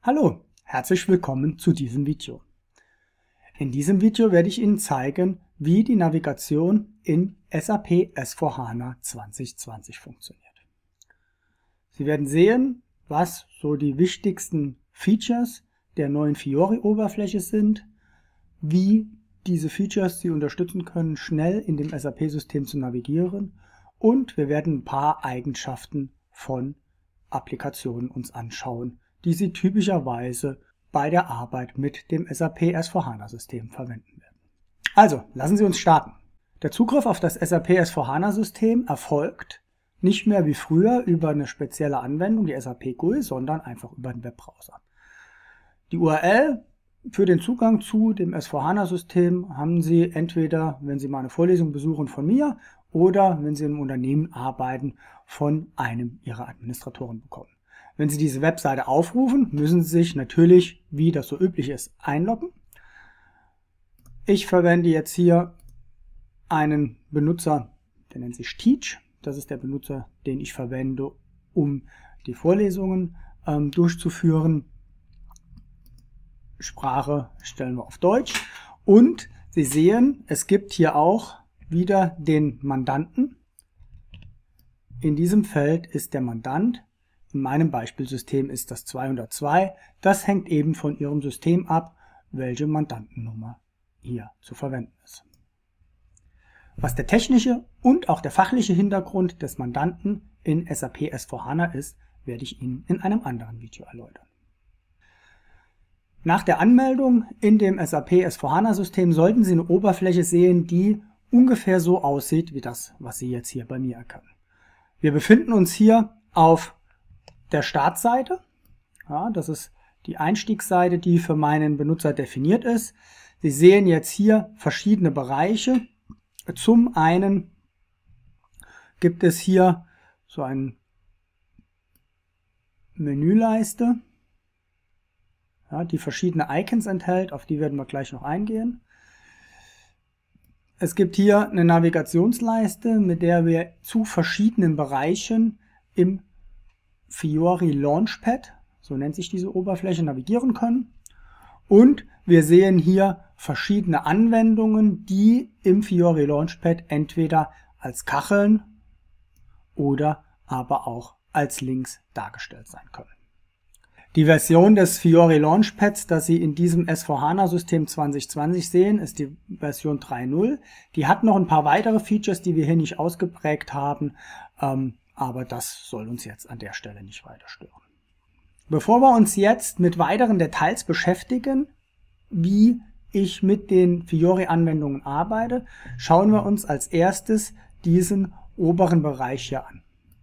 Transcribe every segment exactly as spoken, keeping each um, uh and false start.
Hallo, herzlich willkommen zu diesem Video. In diesem Video werde ich Ihnen zeigen, wie die Navigation in S A P S vier HANA zwanzig zwanzig funktioniert. Sie werden sehen, was so die wichtigsten Features der neuen Fiori-Oberfläche sind, wie diese Features Sie unterstützen können, schnell in dem S A P-System zu navigieren, und wir werden ein paar Eigenschaften von Applikationen uns anschauen, die Sie typischerweise bei der Arbeit mit dem S A P S vier HANA System verwenden werden. Also, lassen Sie uns starten. Der Zugriff auf das S A P S vier HANA System erfolgt nicht mehr wie früher über eine spezielle Anwendung, die S A P G U I, sondern einfach über den Webbrowser. Die U R L für den Zugang zu dem S vier HANA System haben Sie entweder, wenn Sie mal eine Vorlesung besuchen, von mir oder, wenn Sie in einem Unternehmen arbeiten, von einem Ihrer Administratoren bekommen. Wenn Sie diese Webseite aufrufen, müssen Sie sich natürlich, wie das so üblich ist, einloggen. Ich verwende jetzt hier einen Benutzer, der nennt sich Teach. Das ist der Benutzer, den ich verwende, um die Vorlesungen ähm, durchzuführen. Sprache stellen wir auf Deutsch. Und Sie sehen, es gibt hier auch wieder den Mandanten. In diesem Feld ist der Mandant. In meinem Beispielsystem ist das zweihundertzwei. Das hängt eben von Ihrem System ab, welche Mandantennummer hier zu verwenden ist. Was der technische und auch der fachliche Hintergrund des Mandanten in S A P S vier HANA ist, werde ich Ihnen in einem anderen Video erläutern. Nach der Anmeldung in dem S A P S vier HANA System sollten Sie eine Oberfläche sehen, die ungefähr so aussieht wie das, was Sie jetzt hier bei mir erkennen. Wir befinden uns hier auf der Startseite. Ja, das ist die Einstiegsseite, die für meinen Benutzer definiert ist. Sie sehen jetzt hier verschiedene Bereiche. Zum einen gibt es hier so eine Menüleiste, ja, die verschiedene Icons enthält, auf die werden wir gleich noch eingehen. Es gibt hier eine Navigationsleiste, mit der wir zu verschiedenen Bereichen im Fiori Launchpad, so nennt sich diese Oberfläche, navigieren können. Und wir sehen hier verschiedene Anwendungen, die im Fiori Launchpad entweder als Kacheln oder aber auch als Links dargestellt sein können. Die Version des Fiori Launchpads, das Sie in diesem S vier HANA System zwanzig zwanzig sehen, ist die Version drei Punkt null. Die hat noch ein paar weitere Features, die wir hier nicht ausgeprägt haben, ähm, aber das soll uns jetzt an der Stelle nicht weiter stören. Bevor wir uns jetzt mit weiteren Details beschäftigen, wie ich mit den Fiori-Anwendungen arbeite, schauen wir uns als erstes diesen oberen Bereich hier an.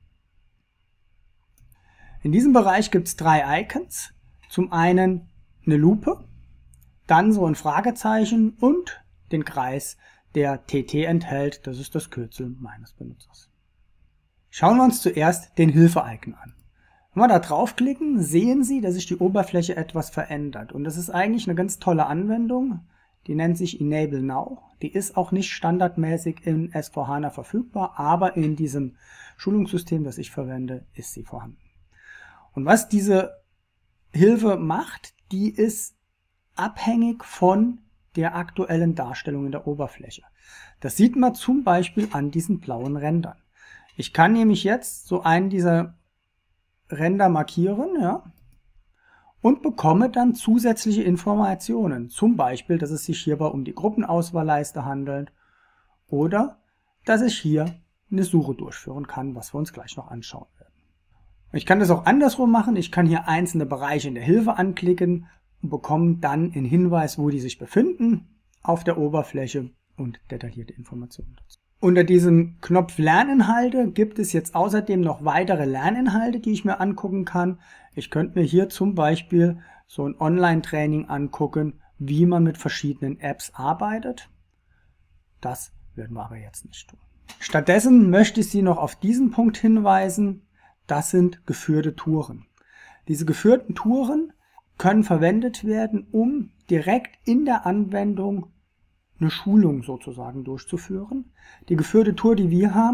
In diesem Bereich gibt es drei Icons. Zum einen eine Lupe, dann so ein Fragezeichen und den Kreis, der T T enthält. Das ist das Kürzel meines Benutzers. Schauen wir uns zuerst den Hilfe-Icon an. Wenn wir da draufklicken, sehen Sie, dass sich die Oberfläche etwas verändert. Und das ist eigentlich eine ganz tolle Anwendung. Die nennt sich Enable Now. Die ist auch nicht standardmäßig in S vier HANA verfügbar, aber in diesem Schulungssystem, das ich verwende, ist sie vorhanden. Und was diese Hilfe macht, die ist abhängig von der aktuellen Darstellung in der Oberfläche. Das sieht man zum Beispiel an diesen blauen Rändern. Ich kann nämlich jetzt so einen dieser Ränder markieren, ja, und bekomme dann zusätzliche Informationen. Zum Beispiel, dass es sich hierbei um die Gruppenauswahlleiste handelt oder dass ich hier eine Suche durchführen kann, was wir uns gleich noch anschauen werden. Ich kann das auch andersrum machen. Ich kann hier einzelne Bereiche in der Hilfe anklicken und bekomme dann einen Hinweis, wo die sich befinden auf der Oberfläche und detaillierte Informationen dazu. Unter diesem Knopf Lerninhalte gibt es jetzt außerdem noch weitere Lerninhalte, die ich mir angucken kann. Ich könnte mir hier zum Beispiel so ein Online-Training angucken, wie man mit verschiedenen Apps arbeitet. Das werden wir aber jetzt nicht tun. Stattdessen möchte ich Sie noch auf diesen Punkt hinweisen. Das sind geführte Touren. Diese geführten Touren können verwendet werden, um direkt in der Anwendung eine Schulung sozusagen durchzuführen. Die geführte Tour, die wir haben,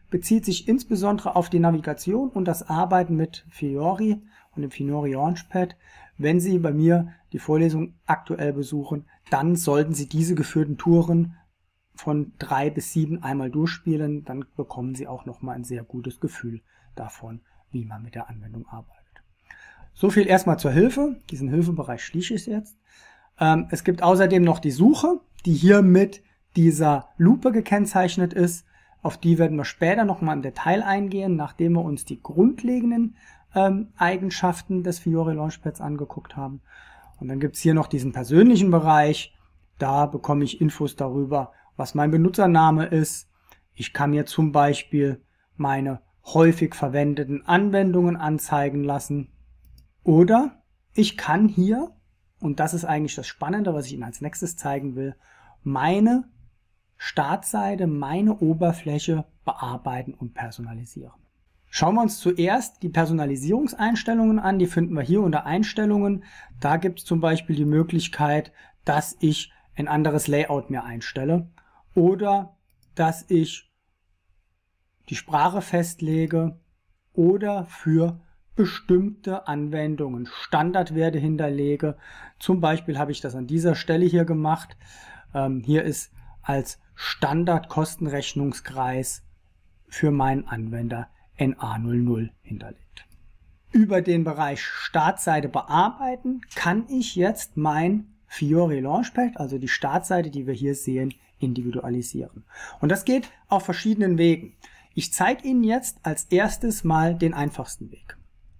bezieht sich insbesondere auf die Navigation und das Arbeiten mit Fiori und dem Fiori Launchpad. Wenn Sie bei mir die Vorlesung aktuell besuchen, dann sollten Sie diese geführten Touren von drei bis sieben einmal durchspielen. Dann bekommen Sie auch nochmal ein sehr gutes Gefühl davon, wie man mit der Anwendung arbeitet. So viel erstmal zur Hilfe. Diesen Hilfebereich schließe ich jetzt. Ähm, es gibt außerdem noch die Suche, die hier mit dieser Lupe gekennzeichnet ist. Auf die werden wir später nochmal im Detail eingehen, nachdem wir uns die grundlegenden ähm, Eigenschaften des Fiori Launchpads angeguckt haben. Und dann gibt es hier noch diesen persönlichen Bereich. Da bekomme ich Infos darüber, was mein Benutzername ist. Ich kann mir zum Beispiel meine häufig verwendeten Anwendungen anzeigen lassen. Oder ich kann hier, und das ist eigentlich das Spannende, was ich Ihnen als nächstes zeigen will, meine Startseite, meine Oberfläche bearbeiten und personalisieren. Schauen wir uns zuerst die Personalisierungseinstellungen an. Die finden wir hier unter Einstellungen. Da gibt es zum Beispiel die Möglichkeit, dass ich ein anderes Layout mir einstelle oder dass ich die Sprache festlege oder für bestimmte Anwendungen Standardwerte hinterlege. Zum Beispiel habe ich das an dieser Stelle hier gemacht. Ähm, hier ist als Standardkostenrechnungskreis für meinen Anwender N A null null hinterlegt. Über den Bereich Startseite bearbeiten kann ich jetzt mein Fiori Launchpad, also die Startseite, die wir hier sehen, individualisieren. Und das geht auf verschiedenen Wegen. Ich zeige Ihnen jetzt als erstes mal den einfachsten Weg.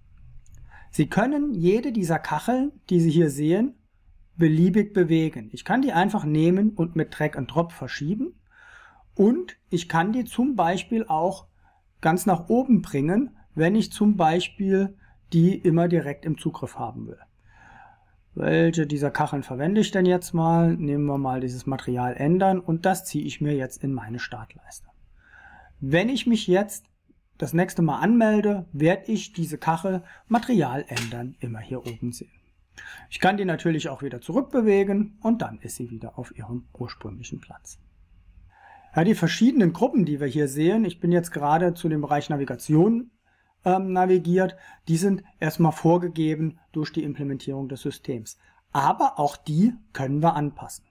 Sie können jede dieser Kacheln, die Sie hier sehen, beliebig bewegen. Ich kann die einfach nehmen und mit Drag and Drop verschieben und ich kann die zum Beispiel auch ganz nach oben bringen, wenn ich zum Beispiel die immer direkt im Zugriff haben will. Welche dieser Kacheln verwende ich denn jetzt mal? Nehmen wir mal dieses Material ändern und das ziehe ich mir jetzt in meine Startleiste. Wenn ich mich jetzt das nächste Mal anmelde, werde ich diese Kachel Material ändern immer hier oben sehen. Ich kann die natürlich auch wieder zurückbewegen und dann ist sie wieder auf ihrem ursprünglichen Platz. Ja, die verschiedenen Gruppen, die wir hier sehen, ich bin jetzt gerade zu dem Bereich Navigation ähm, navigiert, die sind erstmal vorgegeben durch die Implementierung des Systems. Aber auch die können wir anpassen.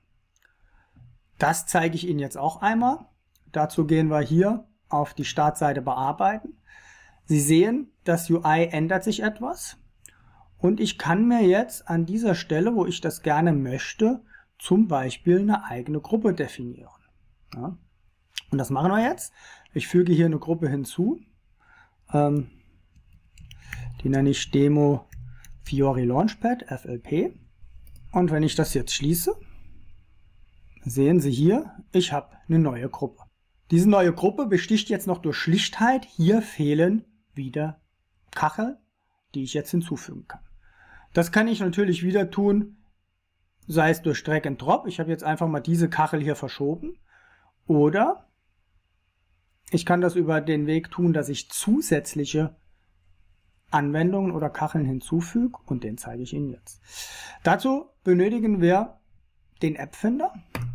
Das zeige ich Ihnen jetzt auch einmal. Dazu gehen wir hier auf die Startseite bearbeiten. Sie sehen, das U I ändert sich etwas. Und ich kann mir jetzt an dieser Stelle, wo ich das gerne möchte, zum Beispiel eine eigene Gruppe definieren. Ja. Und das machen wir jetzt. Ich füge hier eine Gruppe hinzu. Ähm, die nenne ich Demo Fiori Launchpad, F L P. Und wenn ich das jetzt schließe, sehen Sie hier, ich habe eine neue Gruppe. Diese neue Gruppe besticht jetzt noch durch Schlichtheit. Hier fehlen wieder Kacheln, die ich jetzt hinzufügen kann. Das kann ich natürlich wieder tun, sei es durch Drag and Drop. Ich habe jetzt einfach mal diese Kachel hier verschoben. Oder ich kann das über den Weg tun, dass ich zusätzliche Anwendungen oder Kacheln hinzufüge und den zeige ich Ihnen jetzt. Dazu benötigen wir den App Finder.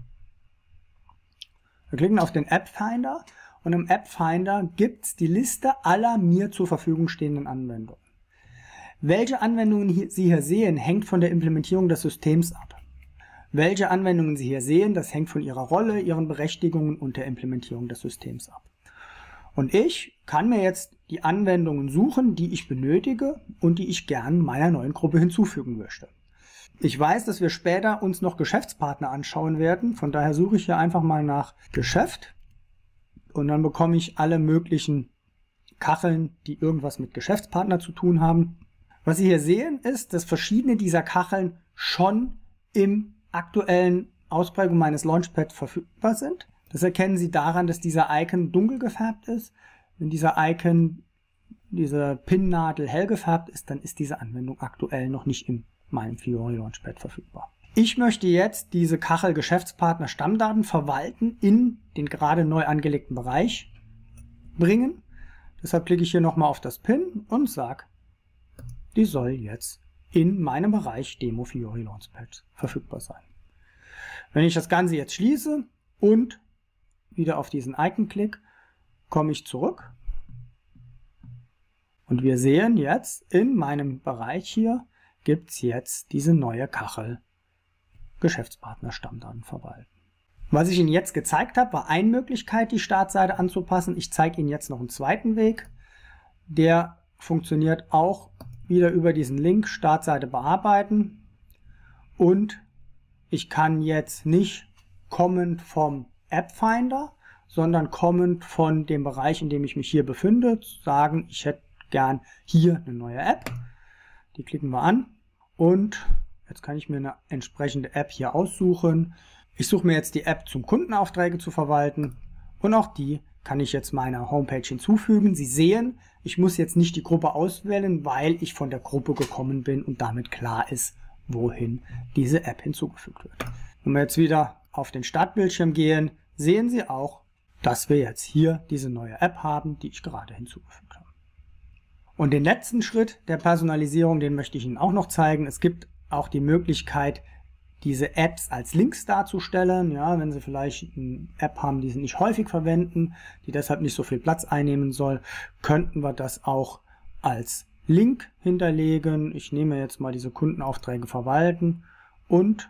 Wir klicken auf den App Finder und im App Finder gibt es die Liste aller mir zur Verfügung stehenden Anwendungen. Welche Anwendungen Sie hier sehen, hängt von der Implementierung des Systems ab. Welche Anwendungen Sie hier sehen, das hängt von Ihrer Rolle, Ihren Berechtigungen und der Implementierung des Systems ab. Und ich kann mir jetzt die Anwendungen suchen, die ich benötige und die ich gern meiner neuen Gruppe hinzufügen möchte. Ich weiß, dass wir später uns noch Geschäftspartner anschauen werden, von daher suche ich hier einfach mal nach Geschäft und dann bekomme ich alle möglichen Kacheln, die irgendwas mit Geschäftspartner zu tun haben. Was Sie hier sehen, ist, dass verschiedene dieser Kacheln schon im aktuellen Ausprägung meines Launchpad verfügbar sind. Das erkennen Sie daran, dass dieser Icon dunkel gefärbt ist. Wenn dieser Icon, diese Pin-Nadel hell gefärbt ist, dann ist diese Anwendung aktuell noch nicht in meinem Fiori Launchpad verfügbar. Ich möchte jetzt diese Kachel Geschäftspartner Stammdaten verwalten in den gerade neu angelegten Bereich bringen. Deshalb klicke ich hier nochmal auf das Pin und sage, die soll jetzt in meinem Bereich Demo Fiori Launchpad verfügbar sein. Wenn ich das Ganze jetzt schließe und wieder auf diesen Icon klicke, komme ich zurück und wir sehen jetzt, in meinem Bereich hier gibt es jetzt diese neue Kachel Geschäftspartner Stammdaten verwalten. Was ich Ihnen jetzt gezeigt habe, war eine Möglichkeit, die Startseite anzupassen. Ich zeige Ihnen jetzt noch einen zweiten Weg. Der funktioniert auch wieder über diesen Link Startseite bearbeiten. Und ich kann jetzt nicht kommend vom App Finder, sondern kommend von dem Bereich, in dem ich mich hier befinde, sagen, ich hätte gern hier eine neue App. Die klicken wir an und jetzt kann ich mir eine entsprechende App hier aussuchen. Ich suche mir jetzt die App zum Kundenaufträge zu verwalten und auch die kann ich jetzt meiner Homepage hinzufügen. Sie sehen, ich muss jetzt nicht die Gruppe auswählen, weil ich von der Gruppe gekommen bin und damit klar ist, wohin diese App hinzugefügt wird. Wenn wir jetzt wieder auf den Startbildschirm gehen, sehen Sie auch, dass wir jetzt hier diese neue App haben, die ich gerade hinzugefügt habe. Und den letzten Schritt der Personalisierung, den möchte ich Ihnen auch noch zeigen. Es gibt auch die Möglichkeit, diese Apps als Links darzustellen. Ja, wenn Sie vielleicht eine App haben, die Sie nicht häufig verwenden, die deshalb nicht so viel Platz einnehmen soll, könnten wir das auch als Link hinterlegen. Ich nehme jetzt mal diese Kundenaufträge verwalten und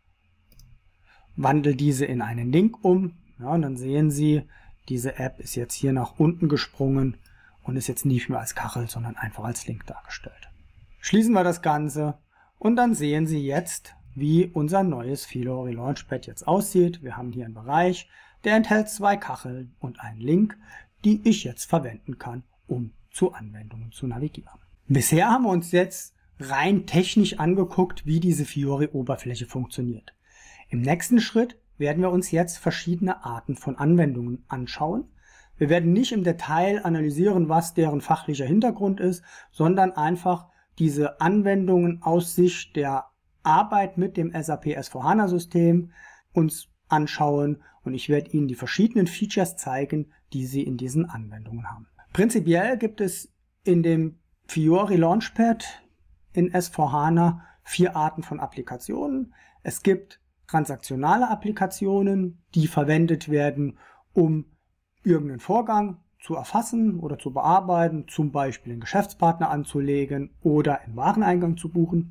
wandle diese in einen Link um. Ja, und dann sehen Sie, diese App ist jetzt hier nach unten gesprungen und ist jetzt nicht mehr als Kachel, sondern einfach als Link dargestellt. Schließen wir das Ganze und dann sehen Sie jetzt, wie unser neues Fiori Launchpad jetzt aussieht. Wir haben hier einen Bereich, der enthält zwei Kacheln und einen Link, die ich jetzt verwenden kann, um zu Anwendungen zu navigieren. Bisher haben wir uns jetzt rein technisch angeguckt, wie diese Fiori-Oberfläche funktioniert. Im nächsten Schritt werden wir uns jetzt verschiedene Arten von Anwendungen anschauen. Wir werden nicht im Detail analysieren, was deren fachlicher Hintergrund ist, sondern einfach diese Anwendungen aus Sicht der Arbeit mit dem S A P S vier HANA System uns anschauen und ich werde Ihnen die verschiedenen Features zeigen, die Sie in diesen Anwendungen haben. Prinzipiell gibt es in dem Fiori Launchpad in S vier HANA vier Arten von Applikationen. Es gibt transaktionale Applikationen, die verwendet werden, um irgendeinen Vorgang zu erfassen oder zu bearbeiten, zum Beispiel einen Geschäftspartner anzulegen oder einen Wareneingang zu buchen.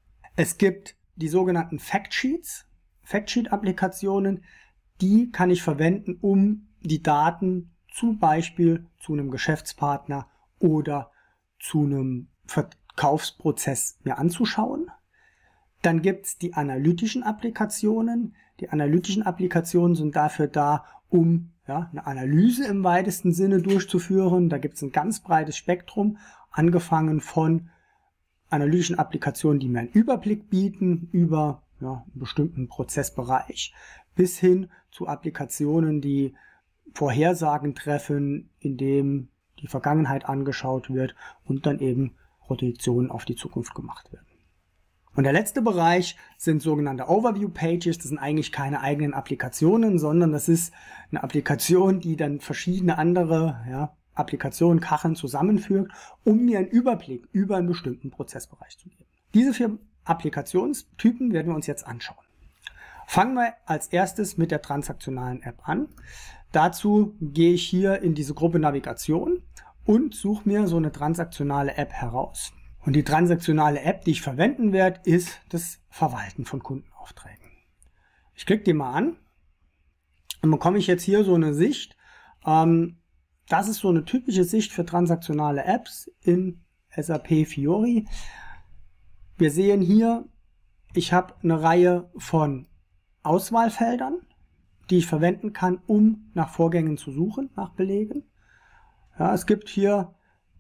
Es gibt die sogenannten Factsheets, Factsheet-Applikationen, die kann ich verwenden, um die Daten zum Beispiel zu einem Geschäftspartner oder zu einem Verkaufsprozess mir anzuschauen. Dann gibt es die analytischen Applikationen. Die analytischen Applikationen sind dafür da, um ja, eine Analyse im weitesten Sinne durchzuführen. Da gibt es ein ganz breites Spektrum, angefangen von analytischen Applikationen, die mir einen Überblick bieten über ja, einen bestimmten Prozessbereich, bis hin zu Applikationen, die Vorhersagen treffen, indem die Vergangenheit angeschaut wird und dann eben Projektionen auf die Zukunft gemacht werden. Und der letzte Bereich sind sogenannte Overview Pages. Das sind eigentlich keine eigenen Applikationen, sondern das ist eine Applikation, die dann verschiedene andere ja, Applikationen, Kacheln zusammenfügt, um mir einen Überblick über einen bestimmten Prozessbereich zu geben. Diese vier Applikationstypen werden wir uns jetzt anschauen. Fangen wir als erstes mit der transaktionalen App an. Dazu gehe ich hier in diese Gruppe Navigation und suche mir so eine transaktionale App heraus. Und die transaktionale App, die ich verwenden werde, ist das Verwalten von Kundenaufträgen. Ich klicke die mal an und bekomme ich jetzt hier so eine Sicht. Ähm, das ist so eine typische Sicht für transaktionale Apps in S A P Fiori. Wir sehen hier, ich habe eine Reihe von Auswahlfeldern, die ich verwenden kann, um nach Vorgängen zu suchen, nach Belegen. Ja, es gibt hier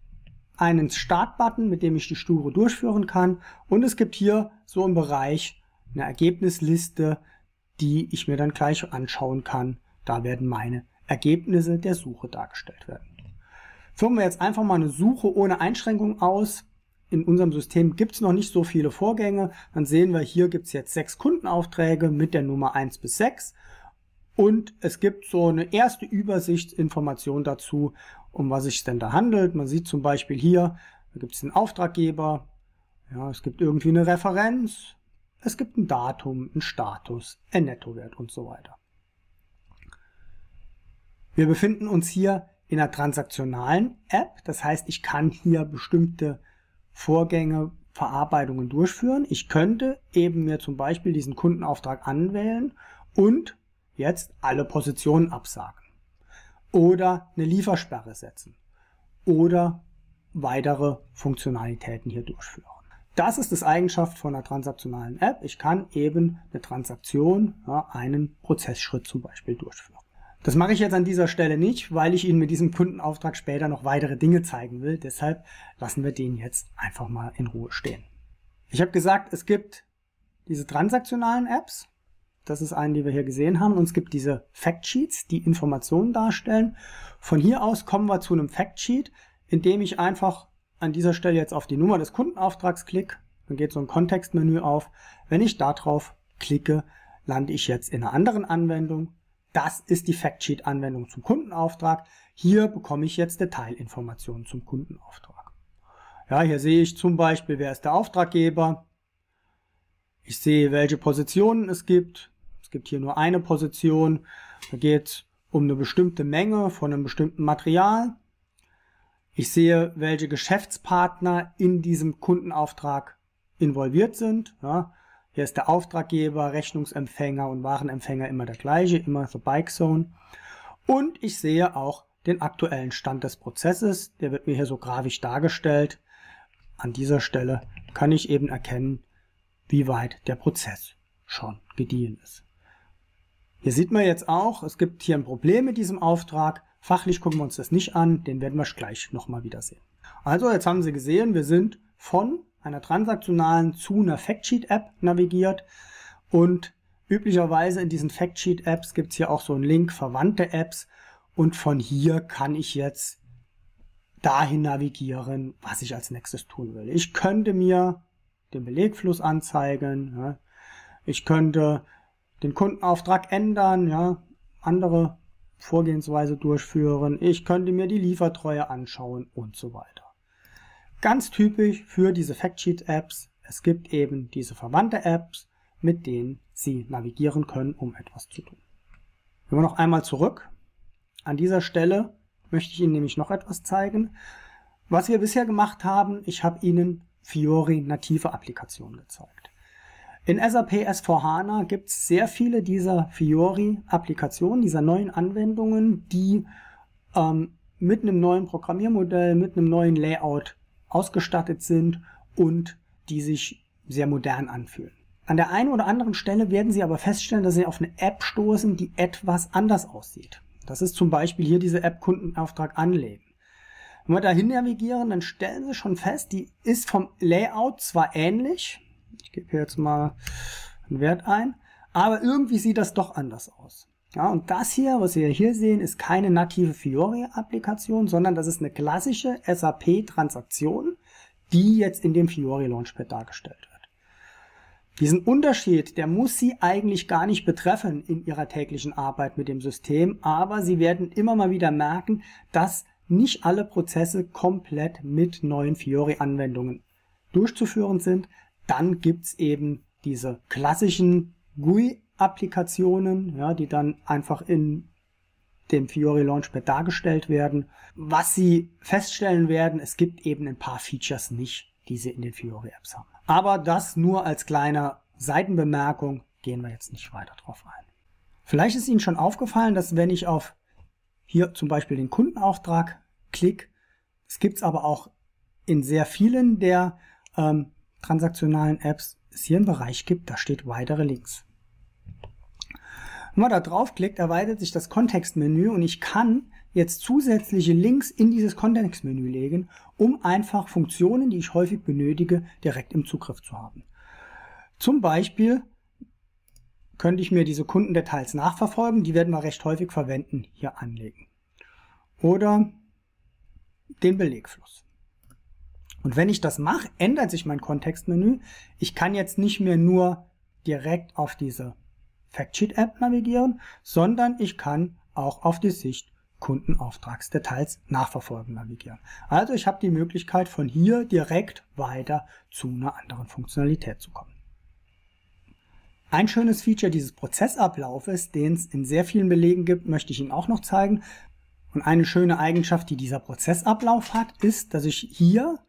einen Start-Button, mit dem ich die Stufe durchführen kann. Und es gibt hier so im Bereich eine Ergebnisliste, die ich mir dann gleich anschauen kann. Da werden meine Ergebnisse der Suche dargestellt werden. Führen wir jetzt einfach mal eine Suche ohne Einschränkung aus. In unserem System gibt es noch nicht so viele Vorgänge. Dann sehen wir, hier gibt es jetzt sechs Kundenaufträge mit der Nummer eins bis sechs. Und es gibt so eine erste Übersichtsinformation dazu, um was es denn da handelt. Man sieht zum Beispiel hier, da gibt es einen Auftraggeber, ja, es gibt irgendwie eine Referenz, es gibt ein Datum, einen Status, einen Nettowert und so weiter. Wir befinden uns hier in einer transaktionalen App. Das heißt, ich kann hier bestimmte Vorgänge, Verarbeitungen durchführen. Ich könnte eben mir zum Beispiel diesen Kundenauftrag anwählen und jetzt alle Positionen absagen. Oder eine Liefersperre setzen. Oder weitere Funktionalitäten hier durchführen. Das ist das Eigenschaft von einer transaktionalen App. Ich kann eben eine Transaktion, ja, einen Prozessschritt zum Beispiel durchführen. Das mache ich jetzt an dieser Stelle nicht, weil ich Ihnen mit diesem Kundenauftrag später noch weitere Dinge zeigen will. Deshalb lassen wir den jetzt einfach mal in Ruhe stehen. Ich habe gesagt, es gibt diese transaktionalen Apps. Das ist eine, die wir hier gesehen haben. Und es gibt diese Factsheets, die Informationen darstellen. Von hier aus kommen wir zu einem Factsheet, indem ich einfach an dieser Stelle jetzt auf die Nummer des Kundenauftrags klicke. Dann geht so ein Kontextmenü auf. Wenn ich darauf klicke, lande ich jetzt in einer anderen Anwendung. Das ist die Factsheet-Anwendung zum Kundenauftrag. Hier bekomme ich jetzt Detailinformationen zum Kundenauftrag. Ja, hier sehe ich zum Beispiel, wer ist der Auftraggeber. Ich sehe, welche Positionen es gibt. Es gibt hier nur eine Position. Da geht es um eine bestimmte Menge von einem bestimmten Material. Ich sehe, welche Geschäftspartner in diesem Kundenauftrag involviert sind. Ja, hier ist der Auftraggeber, Rechnungsempfänger und Warenempfänger immer der gleiche, immer The Bike Zone. Und ich sehe auch den aktuellen Stand des Prozesses. Der wird mir hier so grafisch dargestellt. An dieser Stelle kann ich eben erkennen, wie weit der Prozess schon gediehen ist. Hier sieht man jetzt auch, es gibt hier ein Problem mit diesem Auftrag. Fachlich gucken wir uns das nicht an, den werden wir gleich nochmal wieder sehen. Also jetzt haben Sie gesehen, wir sind von einer transaktionalen zu einer Factsheet-App navigiert und üblicherweise in diesen Factsheet-Apps gibt es hier auch so einen Link, verwandte Apps, und von hier kann ich jetzt dahin navigieren, was ich als nächstes tun will. Ich könnte mir den Belegfluss anzeigen, ja. Ich könnte den Kundenauftrag ändern, ja, andere Vorgehensweise durchführen, ich könnte mir die Liefertreue anschauen und so weiter. Ganz typisch für diese Factsheet-Apps, es gibt eben diese verwandte Apps, mit denen Sie navigieren können, um etwas zu tun. Gehen wir noch einmal zurück. An dieser Stelle möchte ich Ihnen nämlich noch etwas zeigen. Was wir bisher gemacht haben, ich habe Ihnen Fiori native Applikationen gezeigt. In S A P S vier HANA gibt es sehr viele dieser Fiori-Applikationen, dieser neuen Anwendungen, die ähm, mit einem neuen Programmiermodell, mit einem neuen Layout ausgestattet sind und die sich sehr modern anfühlen. An der einen oder anderen Stelle werden Sie aber feststellen, dass Sie auf eine App stoßen, die etwas anders aussieht. Das ist zum Beispiel hier diese App Kundenauftrag anlegen. Wenn wir dahin navigieren, dann stellen Sie schon fest, die ist vom Layout zwar ähnlich, ich gebe hier jetzt mal einen Wert ein, aber irgendwie sieht das doch anders aus. Ja, und das hier, was Sie hier sehen, ist keine native Fiori-Applikation, sondern das ist eine klassische S A P-Transaktion, die jetzt in dem Fiori Launchpad dargestellt wird. Diesen Unterschied, der muss Sie eigentlich gar nicht betreffen in Ihrer täglichen Arbeit mit dem System, aber Sie werden immer mal wieder merken, dass nicht alle Prozesse komplett mit neuen Fiori-Anwendungen durchzuführen sind. Dann gibt es eben diese klassischen G U I-Applikationen, ja, die dann einfach in dem Fiori Launchpad dargestellt werden. Was Sie feststellen werden, es gibt eben ein paar Features nicht, die Sie in den Fiori-Apps haben. Aber das nur als kleine Seitenbemerkung, gehen wir jetzt nicht weiter drauf ein. Vielleicht ist Ihnen schon aufgefallen, dass wenn ich auf hier zum Beispiel den Kundenauftrag klicke, es gibt es aber auch in sehr vielen der ähm, transaktionalen Apps, es hier einen Bereich gibt, da steht weitere Links. Wenn man da draufklickt, erweitert sich das Kontextmenü und ich kann jetzt zusätzliche Links in dieses Kontextmenü legen, um einfach Funktionen, die ich häufig benötige, direkt im Zugriff zu haben. Zum Beispiel könnte ich mir diese Kundendetails nachverfolgen, die werden wir recht häufig verwenden, hier anlegen. Oder den Belegfluss. Und wenn ich das mache, ändert sich mein Kontextmenü. Ich kann jetzt nicht mehr nur direkt auf diese Factsheet-App navigieren, sondern ich kann auch auf die Sicht Kundenauftragsdetails nachverfolgen navigieren. Also ich habe die Möglichkeit, von hier direkt weiter zu einer anderen Funktionalität zu kommen. Ein schönes Feature dieses Prozessablaufes, den es in sehr vielen Belegen gibt, möchte ich Ihnen auch noch zeigen. Und eine schöne Eigenschaft, die dieser Prozessablauf hat, ist, dass ich hier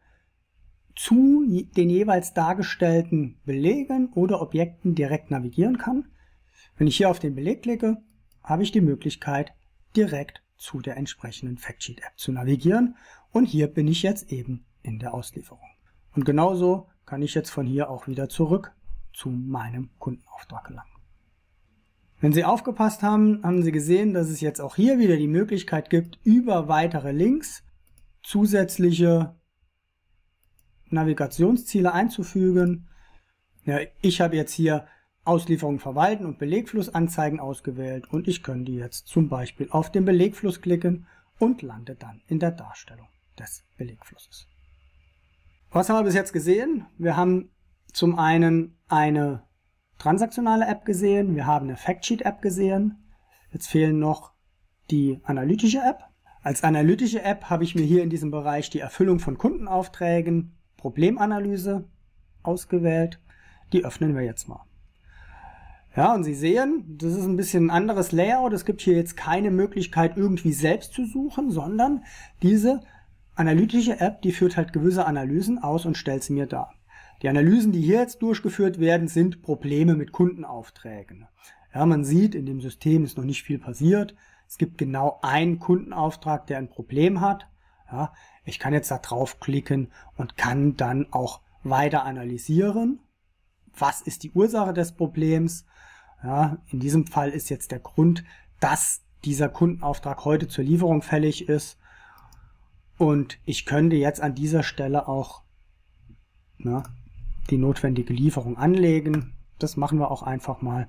zu den jeweils dargestellten Belegen oder Objekten direkt navigieren kann. Wenn ich hier auf den Beleg klicke, habe ich die Möglichkeit, direkt zu der entsprechenden Factsheet-App zu navigieren. Und hier bin ich jetzt eben in der Auslieferung. Und genauso kann ich jetzt von hier auch wieder zurück zu meinem Kundenauftrag gelangen. Wenn Sie aufgepasst haben, haben Sie gesehen, dass es jetzt auch hier wieder die Möglichkeit gibt, über weitere Links zusätzliche Navigationsziele einzufügen. Ja, ich habe jetzt hier Auslieferung verwalten und Belegflussanzeigen ausgewählt und ich könnte jetzt zum Beispiel auf den Belegfluss klicken und lande dann in der Darstellung des Belegflusses. Was haben wir bis jetzt gesehen? Wir haben zum einen eine transaktionale App gesehen, wir haben eine Factsheet-App gesehen, jetzt fehlen noch die analytische App. Als analytische App habe ich mir hier in diesem Bereich die Erfüllung von Kundenaufträgen, Problemanalyse ausgewählt. Die öffnen wir jetzt mal. Ja, und Sie sehen, das ist ein bisschen ein anderes Layout. Es gibt hier jetzt keine Möglichkeit, irgendwie selbst zu suchen, sondern diese analytische App, die führt halt gewisse Analysen aus und stellt sie mir dar. Die Analysen, die hier jetzt durchgeführt werden, sind Probleme mit Kundenaufträgen. Ja, man sieht, in dem System ist noch nicht viel passiert. Es gibt genau einen Kundenauftrag, der ein Problem hat. Ja, ich kann jetzt da draufklicken und kann dann auch weiter analysieren. Was ist die Ursache des Problems? Ja, in diesem Fall ist jetzt der Grund, dass dieser Kundenauftrag heute zur Lieferung fällig ist. Und ich könnte jetzt an dieser Stelle auch na, die notwendige Lieferung anlegen. Das machen wir auch einfach mal.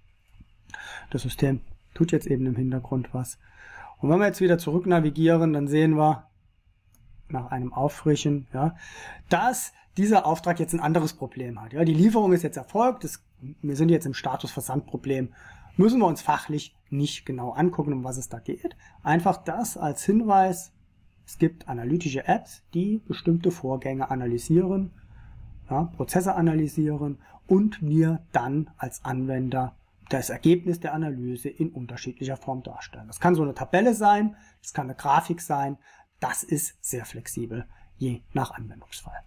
Das System tut jetzt eben im Hintergrund was. Und wenn wir jetzt wieder zurück navigieren, dann sehen wir nach einem Auffrischen, ja, dass dieser Auftrag jetzt ein anderes Problem hat. Ja, die Lieferung ist jetzt erfolgt, das, wir sind jetzt im Status Versandproblem. Müssen wir uns fachlich nicht genau angucken, um was es da geht. Einfach das als Hinweis. Es gibt analytische Apps, die bestimmte Vorgänge analysieren, ja, Prozesse analysieren und mir dann als Anwender das Ergebnis der Analyse in unterschiedlicher Form darstellen. Das kann so eine Tabelle sein, das kann eine Grafik sein, das ist sehr flexibel, je nach Anwendungsfall.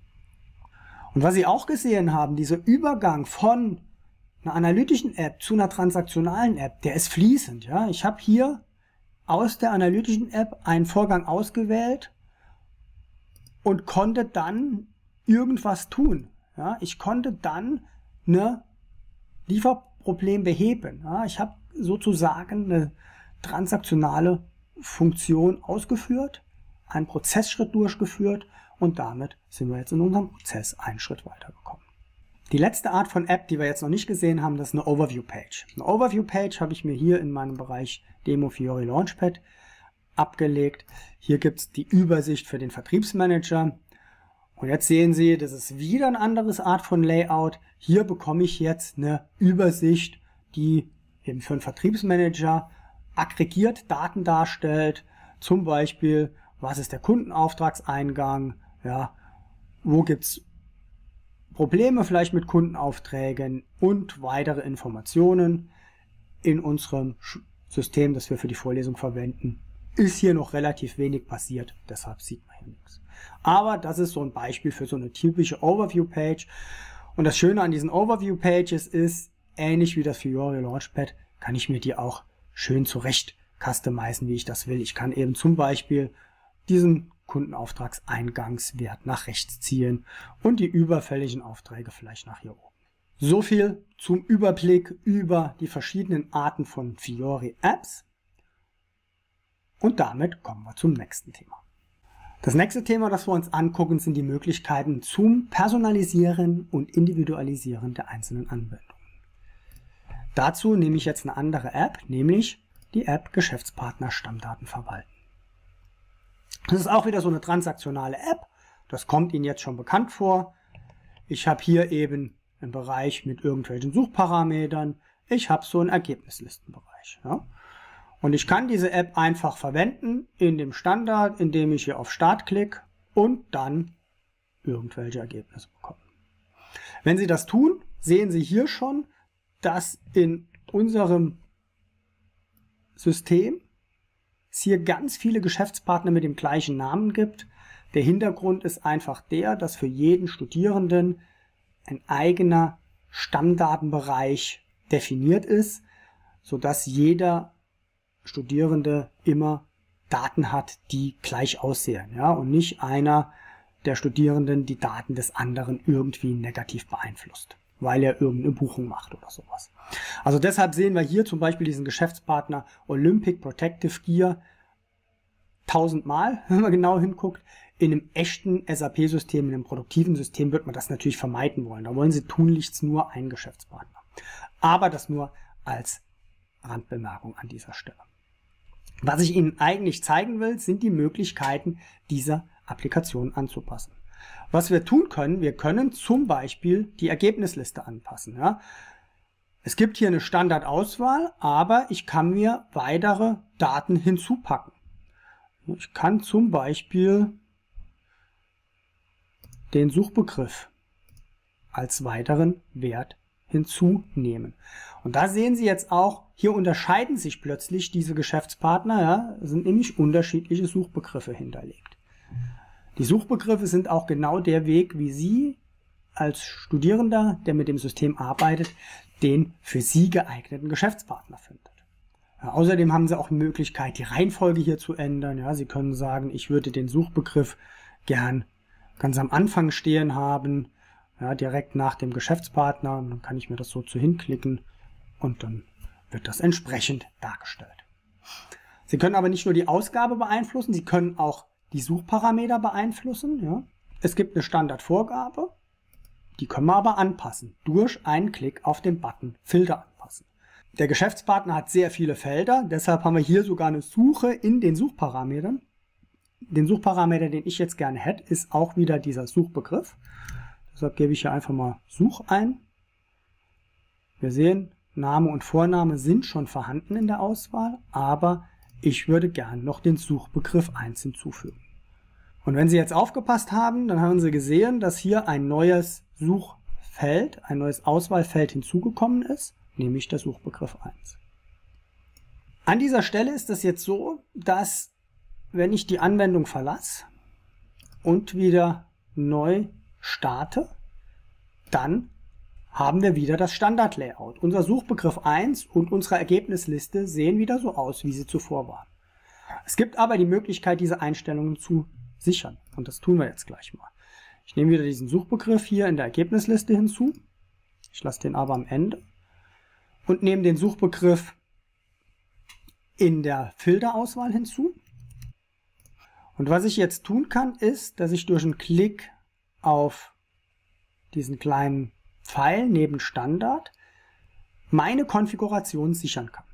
Und was Sie auch gesehen haben, dieser Übergang von einer analytischen App zu einer transaktionalen App, der ist fließend. Ja? Ich habe hier aus der analytischen App einen Vorgang ausgewählt und konnte dann irgendwas tun. Ja? Ich konnte dann ein Lieferproblem beheben. Ja? Ich habe sozusagen eine transaktionale Funktion ausgeführt, einen Prozessschritt durchgeführt und damit sind wir jetzt in unserem Prozess einen Schritt weitergekommen. Die letzte Art von App, die wir jetzt noch nicht gesehen haben, das ist eine Overview-Page. Eine Overview-Page habe ich mir hier in meinem Bereich Demo Fiori Launchpad abgelegt. Hier gibt es die Übersicht für den Vertriebsmanager. Und jetzt sehen Sie, das ist wieder eine andere Art von Layout. Hier bekomme ich jetzt eine Übersicht, die eben für einen Vertriebsmanager aggregiert Daten darstellt. Zum Beispiel, was ist der Kundenauftragseingang, ja, wo gibt es Probleme vielleicht mit Kundenaufträgen und weitere Informationen. In unserem System, das wir für die Vorlesung verwenden, ist hier noch relativ wenig passiert, deshalb sieht man hier nichts. Aber das ist so ein Beispiel für so eine typische Overview-Page. Und das Schöne an diesen Overview-Pages ist, ähnlich wie das Fiori Launchpad, kann ich mir die auch schön zurecht customizen, wie ich das will. Ich kann eben zum Beispiel diesen Kundenauftragseingangswert nach rechts ziehen und die überfälligen Aufträge vielleicht nach hier oben. So viel zum Überblick über die verschiedenen Arten von Fiori Apps. Und damit kommen wir zum nächsten Thema. Das nächste Thema, das wir uns angucken, sind die Möglichkeiten zum Personalisieren und Individualisieren der einzelnen Anwendungen. Dazu nehme ich jetzt eine andere App, nämlich die App Geschäftspartner Stammdaten verwalten. Das ist auch wieder so eine transaktionale App. Das kommt Ihnen jetzt schon bekannt vor. Ich habe hier eben einen Bereich mit irgendwelchen Suchparametern. Ich habe so einen Ergebnislistenbereich. Ja. Und ich kann diese App einfach verwenden in dem Standard, indem ich hier auf Start klicke und dann irgendwelche Ergebnisse bekomme. Wenn Sie das tun, sehen Sie hier schon, dass in unserem System es hier ganz viele Geschäftspartner mit dem gleichen Namen gibt. Der Hintergrund ist einfach der, dass für jeden Studierenden ein eigener Stammdatenbereich definiert ist, sodass jeder Studierende immer Daten hat, die gleich aussehen, ja, und nicht einer der Studierenden die Daten des anderen irgendwie negativ beeinflusst, weil er irgendeine Buchung macht oder sowas. Also deshalb sehen wir hier zum Beispiel diesen Geschäftspartner Olympic Protective Gear tausendmal, wenn man genau hinguckt. In einem echten S A P-System, in einem produktiven System wird man das natürlich vermeiden wollen. Da wollen Sie tunlichst nur einen Geschäftspartner. Aber das nur als Randbemerkung an dieser Stelle. Was ich Ihnen eigentlich zeigen will, sind die Möglichkeiten dieser Applikation anzupassen. Was wir tun können, wir können zum Beispiel die Ergebnisliste anpassen. Ja. Es gibt hier eine Standardauswahl, aber ich kann mir weitere Daten hinzupacken. Ich kann zum Beispiel den Suchbegriff als weiteren Wert hinzunehmen. Und da sehen Sie jetzt auch, hier unterscheiden sich plötzlich diese Geschäftspartner, ja, sind nämlich unterschiedliche Suchbegriffe hinterlegt. Die Suchbegriffe sind auch genau der Weg, wie Sie als Studierender, der mit dem System arbeitet, den für Sie geeigneten Geschäftspartner findet. Ja, außerdem haben Sie auch die Möglichkeit, die Reihenfolge hier zu ändern. Ja, Sie können sagen, ich würde den Suchbegriff gern ganz am Anfang stehen haben, ja, direkt nach dem Geschäftspartner, und dann kann ich mir das so zu hinklicken und dann wird das entsprechend dargestellt. Sie können aber nicht nur die Ausgabe beeinflussen, Sie können auch die Suchparameter beeinflussen. Ja. Es gibt eine Standardvorgabe, die können wir aber anpassen, durch einen Klick auf den Button Filter anpassen. Der Geschäftspartner hat sehr viele Felder, deshalb haben wir hier sogar eine Suche in den Suchparametern. Den Suchparameter, den ich jetzt gerne hätte, ist auch wieder dieser Suchbegriff. Deshalb gebe ich hier einfach mal Such ein. Wir sehen, Name und Vorname sind schon vorhanden in der Auswahl, aber ich würde gern noch den Suchbegriff eins hinzufügen. Und wenn Sie jetzt aufgepasst haben, dann haben Sie gesehen, dass hier ein neues Suchfeld, ein neues Auswahlfeld hinzugekommen ist, nämlich der Suchbegriff eins. An dieser Stelle ist es jetzt so, dass wenn ich die Anwendung verlasse und wieder neu starte, dann haben wir wieder das Standardlayout. Unser Suchbegriff eins und unsere Ergebnisliste sehen wieder so aus, wie sie zuvor waren. Es gibt aber die Möglichkeit, diese Einstellungen zu sichern. Und das tun wir jetzt gleich mal. Ich nehme wieder diesen Suchbegriff hier in der Ergebnisliste hinzu. Ich lasse den aber am Ende. Und nehme den Suchbegriff in der Filterauswahl hinzu. Und was ich jetzt tun kann, ist, dass ich durch einen Klick auf diesen kleinen Pfeil neben Standard meine Konfiguration sichern kann.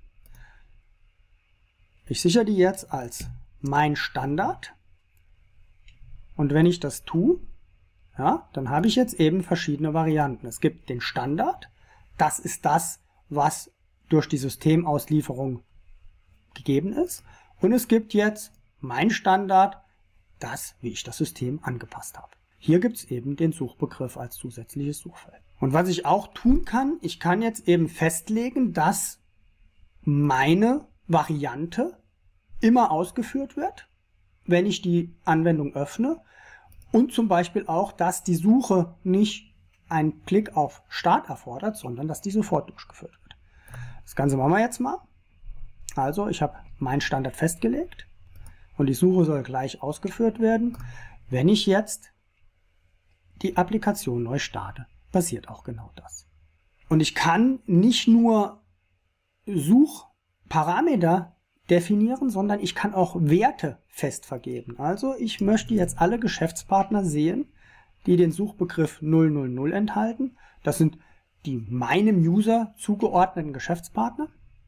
Ich sichere die jetzt als mein Standard. Und wenn ich das tue, ja, dann habe ich jetzt eben verschiedene Varianten. Es gibt den Standard. Das ist das, was durch die Systemauslieferung gegeben ist. Und es gibt jetzt mein Standard, das, wie ich das System angepasst habe. Hier gibt es eben den Suchbegriff als zusätzliches Suchfeld. Und was ich auch tun kann, ich kann jetzt eben festlegen, dass meine Variante immer ausgeführt wird, wenn ich die Anwendung öffne, und zum Beispiel auch, dass die Suche nicht einen Klick auf Start erfordert, sondern dass die sofort durchgeführt wird. Das Ganze machen wir jetzt mal. Also ich habe meinen Standard festgelegt und die Suche soll gleich ausgeführt werden. Wenn ich jetzt die Applikation neu starte, passiert auch genau das. Und ich kann nicht nur Suchparameter definieren, sondern ich kann auch Werte fest vergeben. Also ich möchte jetzt alle Geschäftspartner sehen, die den Suchbegriff null null null enthalten. Das sind die meinem User zugeordneten Geschäftspartner.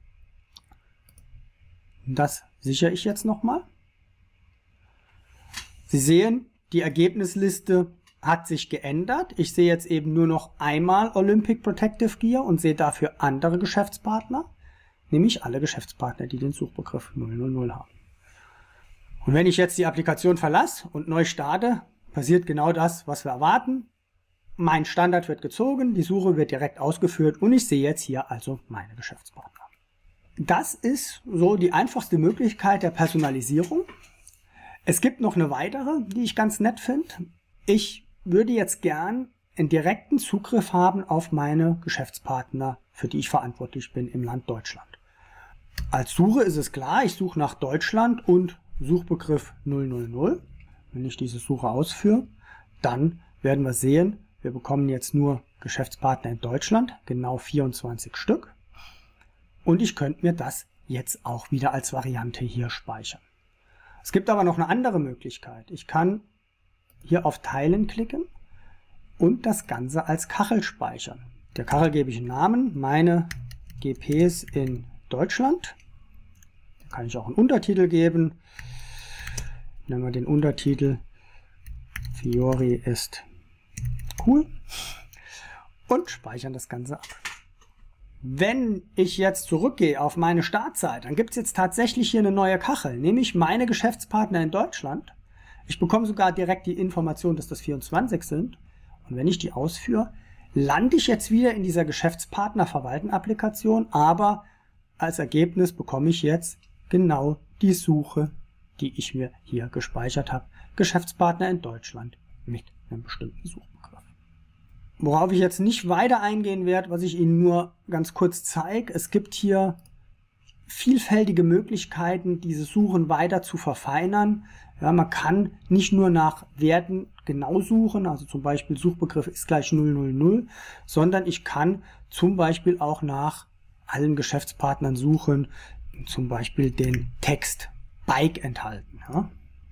Das sichere ich jetzt nochmal. Sie sehen, die Ergebnisliste hat sich geändert. Ich sehe jetzt eben nur noch einmal Olympic Protective Gear und sehe dafür andere Geschäftspartner, nämlich alle Geschäftspartner, die den Suchbegriff null null null haben. Und wenn ich jetzt die Applikation verlasse und neu starte, passiert genau das, was wir erwarten. Mein Standard wird gezogen, die Suche wird direkt ausgeführt und ich sehe jetzt hier also meine Geschäftspartner. Das ist so die einfachste Möglichkeit der Personalisierung. Es gibt noch eine weitere, die ich ganz nett finde. Ich würde jetzt gern einen direkten Zugriff haben auf meine Geschäftspartner, für die ich verantwortlich bin im Land Deutschland. Als Suche ist es klar, ich suche nach Deutschland und Suchbegriff null null null. Wenn ich diese Suche ausführe, dann werden wir sehen, wir bekommen jetzt nur Geschäftspartner in Deutschland, genau vierundzwanzig Stück. Und ich könnte mir das jetzt auch wieder als Variante hier speichern. Es gibt aber noch eine andere Möglichkeit. Ich kann hier auf Teilen klicken und das Ganze als Kachel speichern. Der Kachel gebe ich einen Namen, meine G Ps in Deutschland. Da kann ich auch einen Untertitel geben. Nennen wir den Untertitel Fiori ist cool und speichern das Ganze ab. Wenn ich jetzt zurückgehe auf meine Startseite, dann gibt es jetzt tatsächlich hier eine neue Kachel, nämlich meine Geschäftspartner in Deutschland. Ich bekomme sogar direkt die Information, dass das vierundzwanzig sind. Und wenn ich die ausführe, lande ich jetzt wieder in dieser Geschäftspartner-Verwalten-Applikation, aber als Ergebnis bekomme ich jetzt genau die Suche, die ich mir hier gespeichert habe. Geschäftspartner in Deutschland mit einem bestimmten Suchbegriff. Worauf ich jetzt nicht weiter eingehen werde, was ich Ihnen nur ganz kurz zeige, es gibt hier vielfältige Möglichkeiten, diese Suchen weiter zu verfeinern. Ja, man kann nicht nur nach Werten genau suchen, also zum Beispiel Suchbegriff ist gleich null null null, sondern ich kann zum Beispiel auch nach allen Geschäftspartnern suchen, zum Beispiel den Text Bike enthalten. Ja.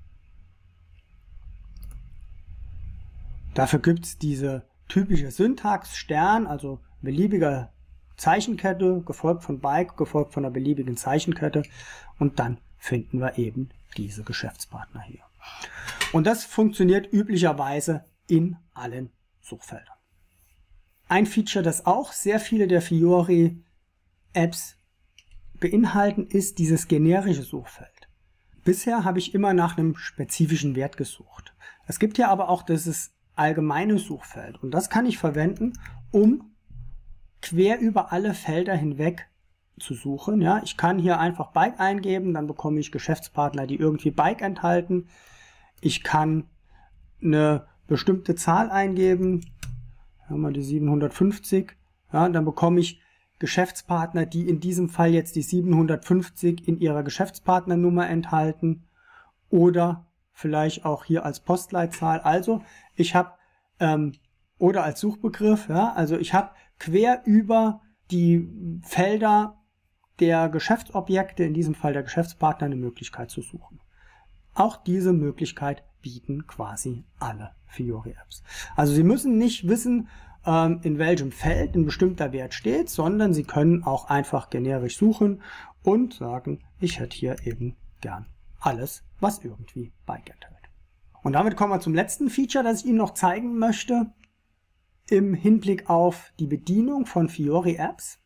Dafür gibt es diese typische Syntax Stern, also beliebiger Zeichenkette, gefolgt von Bike, gefolgt von einer beliebigen Zeichenkette und dann finden wir eben diese Geschäftspartner hier. Und das funktioniert üblicherweise in allen Suchfeldern. Ein Feature, das auch sehr viele der Fiori-Apps beinhalten, ist dieses generische Suchfeld. Bisher habe ich immer nach einem spezifischen Wert gesucht. Es gibt ja aber auch dieses allgemeine Suchfeld und das kann ich verwenden, um quer über alle Felder hinweg zu suchen. Ja, ich kann hier einfach Bike eingeben, dann bekomme ich Geschäftspartner, die irgendwie Bike enthalten. Ich kann eine bestimmte Zahl eingeben, haben wir die siebenhundertfünfzig, ja, dann bekomme ich Geschäftspartner, die in diesem Fall jetzt die siebenhundertfünfzig in ihrer Geschäftspartnernummer enthalten oder vielleicht auch hier als Postleitzahl. Also ich habe ähm, oder als Suchbegriff, ja, also ich habe quer über die Felder der Geschäftsobjekte, in diesem Fall der Geschäftspartner, eine Möglichkeit zu suchen. Auch diese Möglichkeit bieten quasi alle Fiori-Apps. Also Sie müssen nicht wissen, ähm, in welchem Feld ein bestimmter Wert steht, sondern Sie können auch einfach generisch suchen und sagen, ich hätte hier eben gern alles, was irgendwie Bike enthält. Und damit kommen wir zum letzten Feature, das ich Ihnen noch zeigen möchte, im Hinblick auf die Bedienung von Fiori-Apps.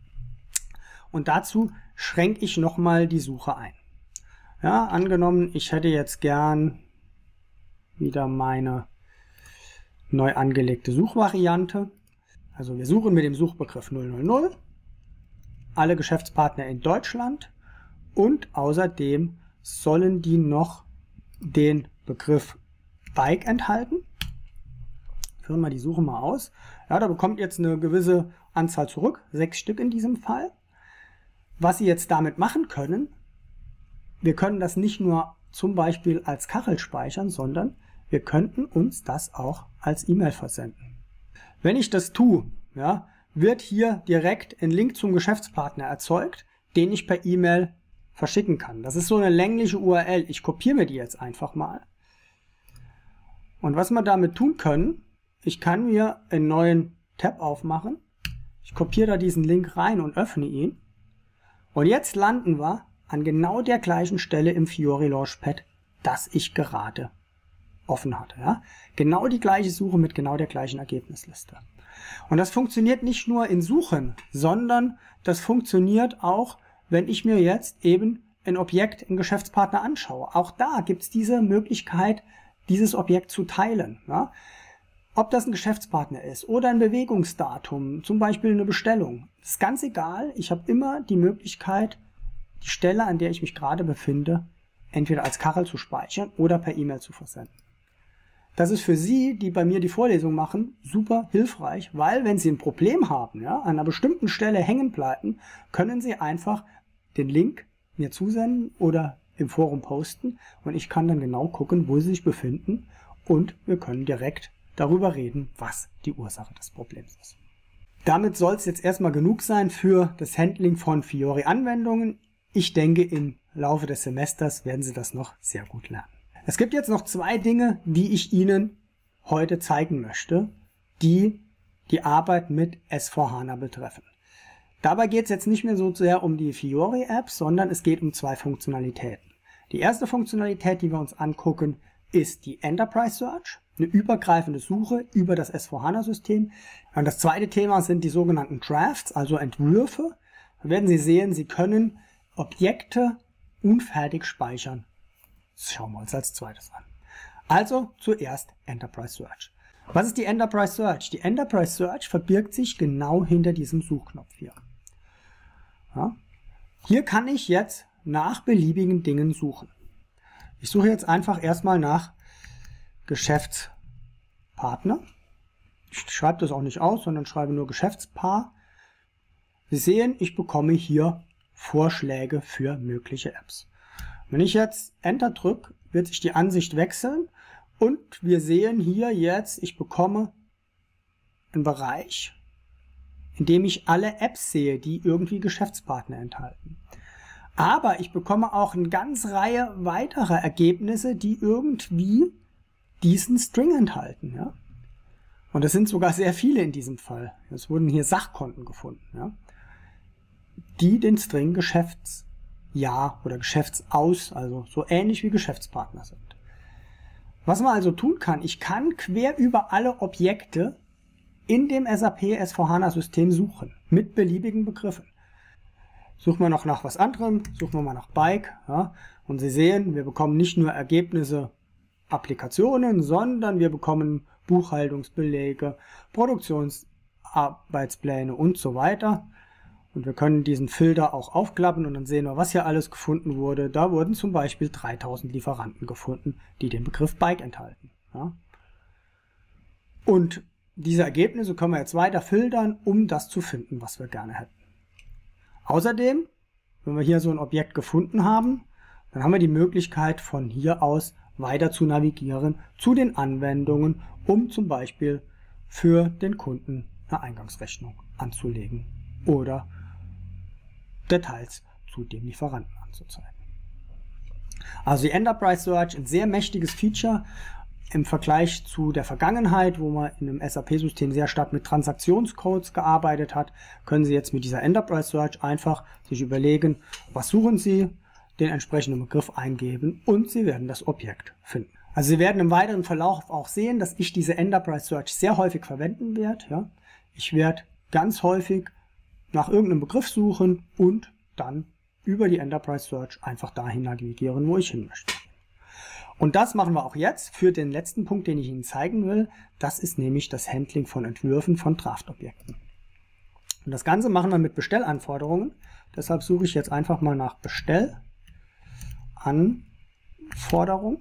Und dazu schränke ich nochmal die Suche ein. Ja, angenommen, ich hätte jetzt gern wieder meine neu angelegte Suchvariante. Also wir suchen mit dem Suchbegriff null null null, alle Geschäftspartner in Deutschland und außerdem sollen die noch den Begriff Bike enthalten. Führen wir die Suche mal aus. Ja, da bekommt jetzt eine gewisse Anzahl zurück, sechs Stück in diesem Fall. Was Sie jetzt damit machen können, wir können das nicht nur zum Beispiel als Kachel speichern, sondern wir könnten uns das auch als E-Mail versenden. Wenn ich das tue, ja, wird hier direkt ein Link zum Geschäftspartner erzeugt, den ich per E-Mail verschicken kann. Das ist so eine längliche U R L. Ich kopiere mir die jetzt einfach mal. Und was wir damit tun können, ich kann mir einen neuen Tab aufmachen. Ich kopiere da diesen Link rein und öffne ihn. Und jetzt landen wir an genau der gleichen Stelle im Fiori Launchpad, das ich gerade offen hatte. Ja? Genau die gleiche Suche mit genau der gleichen Ergebnisliste. Und das funktioniert nicht nur in Suchen, sondern das funktioniert auch, wenn ich mir jetzt eben ein Objekt im Geschäftspartner anschaue. Auch da gibt es diese Möglichkeit, dieses Objekt zu teilen. Ja? Ob das ein Geschäftspartner ist oder ein Bewegungsdatum, zum Beispiel eine Bestellung, ist ganz egal. Ich habe immer die Möglichkeit, die Stelle, an der ich mich gerade befinde, entweder als Kachel zu speichern oder per E-Mail zu versenden. Das ist für Sie, die bei mir die Vorlesung machen, super hilfreich, weil wenn Sie ein Problem haben, ja, an einer bestimmten Stelle hängen bleiben, können Sie einfach den Link mir zusenden oder im Forum posten und ich kann dann genau gucken, wo Sie sich befinden und wir können direkt darüber reden, was die Ursache des Problems ist. Damit soll es jetzt erstmal genug sein für das Handling von Fiori-Anwendungen. Ich denke, im Laufe des Semesters werden Sie das noch sehr gut lernen. Es gibt jetzt noch zwei Dinge, die ich Ihnen heute zeigen möchte, die die Arbeit mit S vier HANA betreffen. Dabei geht es jetzt nicht mehr so sehr um die Fiori-Apps, sondern es geht um zwei Funktionalitäten. Die erste Funktionalität, die wir uns angucken, ist die Enterprise Search, eine übergreifende Suche über das S vier HANA-System. Und das zweite Thema sind die sogenannten Drafts, also Entwürfe. Da werden Sie sehen, Sie können Objekte unfertig speichern. Das schauen wir uns als zweites an. Also zuerst Enterprise Search. Was ist die Enterprise Search? Die Enterprise Search verbirgt sich genau hinter diesem Suchknopf hier. Ja. Hier kann ich jetzt nach beliebigen Dingen suchen. Ich suche jetzt einfach erstmal nach Geschäftspartner. Ich schreibe das auch nicht aus, sondern schreibe nur Geschäftspaar. Sie sehen, ich bekomme hier Vorschläge für mögliche Apps. Wenn ich jetzt Enter drücke, wird sich die Ansicht wechseln und wir sehen hier jetzt, ich bekomme einen Bereich, in dem ich alle Apps sehe, die irgendwie Geschäftspartner enthalten. Aber ich bekomme auch eine ganze Reihe weiterer Ergebnisse, die irgendwie diesen String enthalten. Ja? Und es sind sogar sehr viele in diesem Fall. Es wurden hier Sachkonten gefunden, ja? Die den String Geschäftsjahr oder Geschäftsaus, also so ähnlich wie Geschäftspartner sind. Was man also tun kann, ich kann quer über alle Objekte in dem SAP S vier HANA-System suchen, mit beliebigen Begriffen. Suchen wir noch nach was anderem, suchen wir mal nach Bike, ja, und Sie sehen, wir bekommen nicht nur Ergebnisse, Applikationen, sondern wir bekommen Buchhaltungsbelege, Produktionsarbeitspläne und so weiter. Und wir können diesen Filter auch aufklappen und dann sehen wir, was hier alles gefunden wurde. Da wurden zum Beispiel dreitausend Lieferanten gefunden, die den Begriff Bike enthalten. Ja. Und diese Ergebnisse können wir jetzt weiter filtern, um das zu finden, was wir gerne hätten. Außerdem, wenn wir hier so ein Objekt gefunden haben, dann haben wir die Möglichkeit, von hier aus weiter zu navigieren zu den Anwendungen, um zum Beispiel für den Kunden eine Eingangsrechnung anzulegen oder Details zu dem Lieferanten anzuzeigen. Also die Enterprise Search, ein sehr mächtiges Feature im Vergleich zu der Vergangenheit, wo man in einem S A P-System sehr stark mit Transaktionscodes gearbeitet hat, können Sie jetzt mit dieser Enterprise Search einfach sich überlegen, was suchen Sie, den entsprechenden Begriff eingeben und Sie werden das Objekt finden. Also Sie werden im weiteren Verlauf auch sehen, dass ich diese Enterprise Search sehr häufig verwenden werde. Ja. Ich werde ganz häufig nach irgendeinem Begriff suchen und dann über die Enterprise Search einfach dahin navigieren, wo ich hin möchte. Und das machen wir auch jetzt für den letzten Punkt, den ich Ihnen zeigen will. Das ist nämlich das Handling von Entwürfen von Draftobjekten. Und das Ganze machen wir mit Bestellanforderungen. Deshalb suche ich jetzt einfach mal nach Bestellanforderung.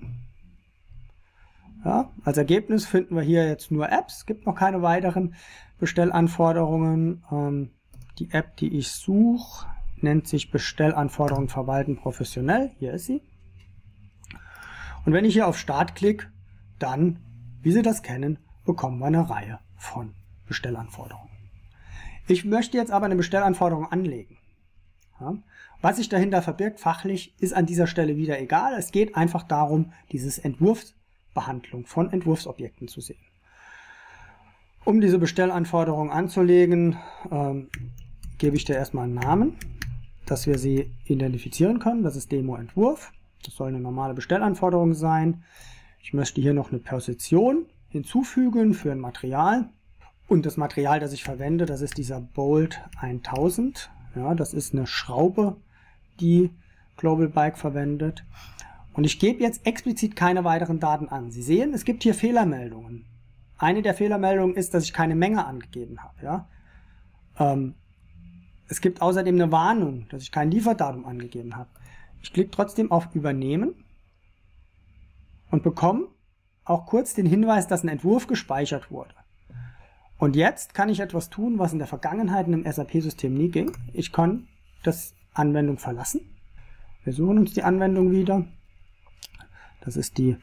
Ja, als Ergebnis finden wir hier jetzt nur Apps. Es gibt noch keine weiteren Bestellanforderungen. Ähm, die App, die ich suche, nennt sich Bestellanforderungen verwalten professionell. Hier ist sie. Und wenn ich hier auf Start klicke, dann, wie Sie das kennen, bekommen wir eine Reihe von Bestellanforderungen. Ich möchte jetzt aber eine Bestellanforderung anlegen. Ja, was sich dahinter verbirgt fachlich, ist an dieser Stelle wieder egal. Es geht einfach darum, dieses Entwurfsbehandlung von Entwurfsobjekten zu sehen. Um diese Bestellanforderung anzulegen, ähm, gebe ich dir erstmal einen Namen, dass wir sie identifizieren können. Das ist Demo-Entwurf. Das soll eine normale Bestellanforderung sein. Ich möchte hier noch eine Position hinzufügen für ein Material. Und das Material, das ich verwende, das ist dieser Bolt tausend. Ja, das ist eine Schraube, die Global Bike verwendet. Und ich gebe jetzt explizit keine weiteren Daten an. Sie sehen, es gibt hier Fehlermeldungen. Eine der Fehlermeldungen ist, dass ich keine Menge angegeben habe. Ja? Ähm, es gibt außerdem eine Warnung, dass ich kein Lieferdatum angegeben habe. Ich klicke trotzdem auf Übernehmen und bekomme auch kurz den Hinweis, dass ein Entwurf gespeichert wurde. Und jetzt kann ich etwas tun, was in der Vergangenheit in einem S A P-System nie ging. Ich kann das Anwendung verlassen. Wir suchen uns die Anwendung wieder. Das ist die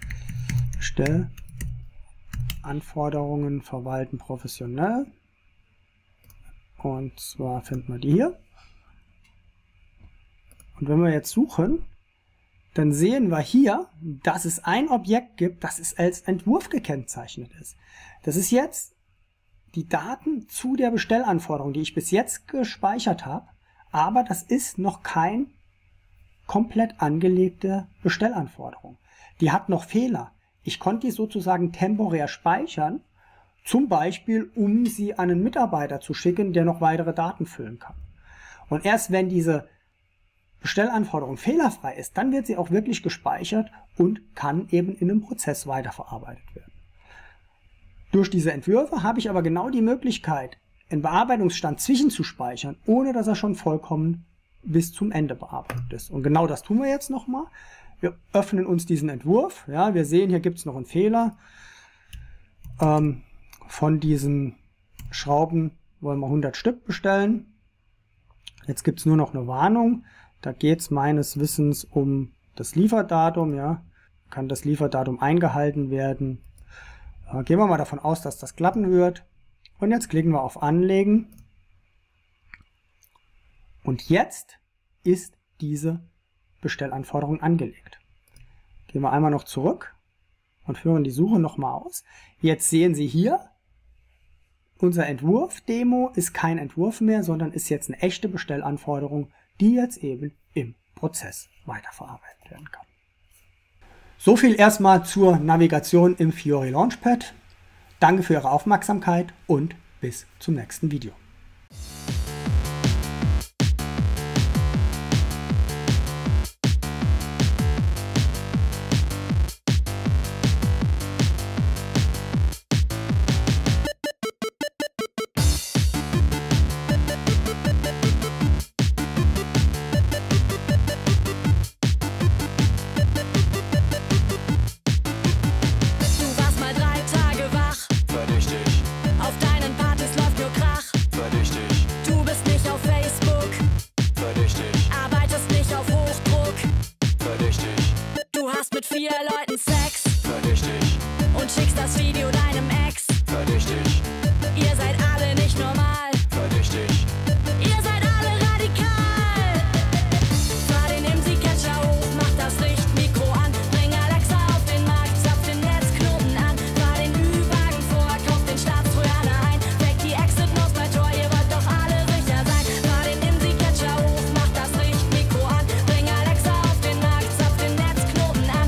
Bestellanforderungen verwalten professionell. Und zwar finden wir die hier. Und wenn wir jetzt suchen, dann sehen wir hier, dass es ein Objekt gibt, das es als Entwurf gekennzeichnet ist. Das ist jetzt die Daten zu der Bestellanforderung, die ich bis jetzt gespeichert habe, aber das ist noch kein komplett angelegte Bestellanforderung. Die hat noch Fehler. Ich konnte die sozusagen temporär speichern, zum Beispiel, um sie an einen Mitarbeiter zu schicken, der noch weitere Daten füllen kann. Und erst wenn diese Bestellanforderung fehlerfrei ist, dann wird sie auch wirklich gespeichert und kann eben in einem Prozess weiterverarbeitet werden. Durch diese Entwürfe habe ich aber genau die Möglichkeit, einen Bearbeitungsstand zwischenzuspeichern, ohne dass er schon vollkommen bis zum Ende bearbeitet ist. Und genau das tun wir jetzt nochmal. Wir öffnen uns diesen Entwurf. Ja, wir sehen, hier gibt es noch einen Fehler. Ähm, von diesen Schrauben wollen wir hundert Stück bestellen. Jetzt gibt es nur noch eine Warnung. Da geht es meines Wissens um das Lieferdatum. Ja. Kann das Lieferdatum eingehalten werden? Äh, gehen wir mal davon aus, dass das klappen wird. Und jetzt klicken wir auf Anlegen. Und jetzt ist diese Bestellanforderung angelegt. Gehen wir einmal noch zurück und führen die Suche nochmal aus. Jetzt sehen Sie hier, unser Entwurf-Demo ist kein Entwurf mehr, sondern ist jetzt eine echte Bestellanforderung, die jetzt eben im Prozess weiterverarbeitet werden kann. So viel erstmal zur Navigation im Fiori Launchpad. Danke für Ihre Aufmerksamkeit und bis zum nächsten Video. Mit vier Leuten Sex. Verdächtig. Und schickst das Video deinem Ex. Verdächtig. Ihr seid alle nicht normal. Verdächtig. Ihr seid alle radikal. Fahr den M C-Catcher hoch, mach das Lichtmikro an. Bring Alexa auf den Markt, zapf den Netzknoten an. Fahr den Ü-Wagen vor, kauf den Staatstrojaner ein. Weck die Exit-Maus bei Tor, ihr wollt doch alle sicher sein. Fahr den M C-Catcher hoch, mach das Lichtmikro an. Bring Alexa auf den Markt, zapf den Netzknoten an.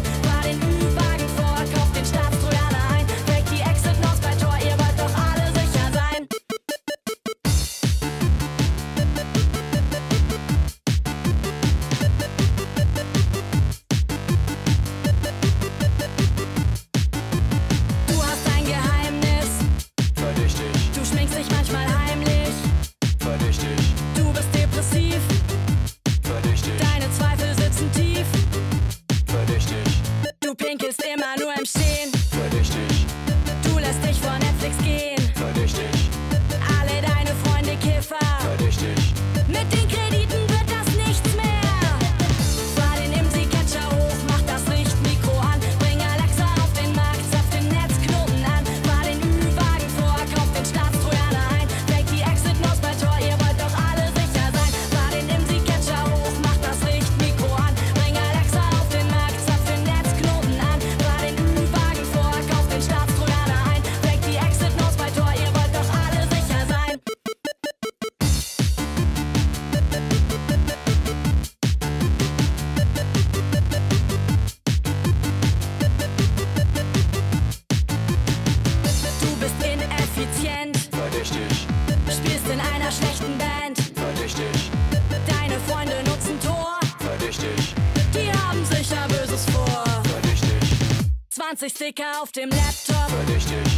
Pinkelst immer nur im Stehen. Verdächtig. Du lässt dich vor Netflix gehen. Verdächtig. Alle deine Freunde Kiffer. Verdächtig. Mit den Krediten wird das nichts mehr. Fahr den M C-Catcher hoch, mach das Lichtmikro an. Bring Alexa auf den Markt, zapf den Netzknoten an. Fahr den Ü-Wagen vor, kauf den Staatstrojaner ein. Weck die Exit-Maus bei Tor, ihr wollt doch alle sicher sein. Fahr den M C-Catcher hoch, mach das Lichtmikro an. Bring Alexa auf den Markt, zapf den Netzknoten an. Fahr den Ü-Wagen vor, kauf den Staatstrojaner ein. Weck die Exit-Maus bei Tor, ihr wollt doch alle sicher sein. Du bist ineffizient. Verdächtig. Spielst in einer schlechten Band. Verdächtig. Deine Freunde nutzen Tor. Verdächtig. Die haben sicher Böses vor. Verdächtig. zwanzig Sticker auf dem Laptop. Verdächtig.